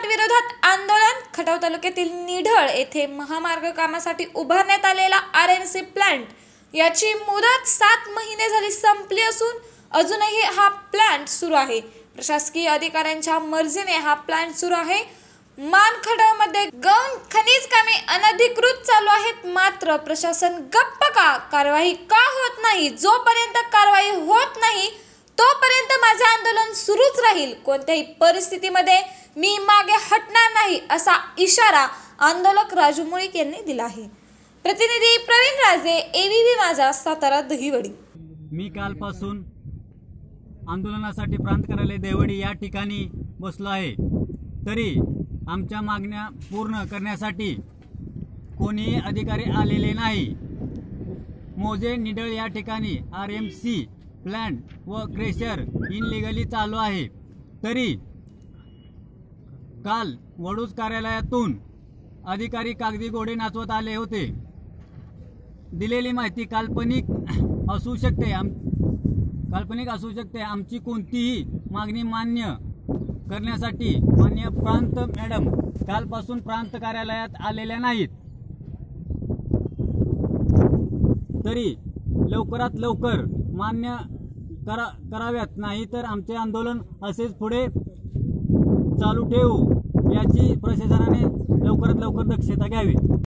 Plant विरोधात आंदोलन। खटाव तालुक्यातील निढळ येथे महामार्ग कामासाठी उभारण्यात आलेला आरएनसी प्लांट याची मुदत 7 महिने झाली संपली असून अजूनही हा प्लांट सुरू आहे। प्रशासकीय अधिकाऱ्यांच्या मर्जीने हा प्लांट सुरू आहे। मानखटावमध्ये गौण खनिज कामे अनधिकृत चालू आहेत, मात्र प्रशासन गप्प का? कारवाई का होत नाही? जोपर्यंत कारवाई होत नाही तोपर्यंत माझे आंदोलन सुरूच राहील। कोणत्याही परिस्थितीमध्ये मी मागे हटणार नाही असा इशारा आंदोलक राजू मुळीक यांनी दिला आहे। प्रतिनिधी प्रवीण राजे, एबीपी माझा, सातारा दहिवडी। मी कालपासून आंदोलनासाठी प्रांत कार्यालय देवडी या ठिकाणी बसलो आहे, तरी आमच्या मागण्या पूर्ण करण्यासाठी कोणीही अधिकारी आलेले नाही। मोजे निढळ या ठिकाणी आरएमसी प्लांट व क्रेशर इनलिगली चालू आहे, तरी काल वडूज कार्यालयातून अधिकारी कागदी घोडे नाचवत आले होते। दिलेली माहिती काल्पनिक असू शकते। आमची कोणतीही मागणी मान्य करण्यासाठी माननीय प्रांत मॅडम कालपासून प्रांत कार्यालयात आलेल्या नाहीत, तरी लवकरात लवकर मान्य कराव्यात, नाही तर आमचे आंदोलन असेच पुढे चालू ठेवू याची प्रशासनाने लवकरात लवकर दक्षता घ्यावी।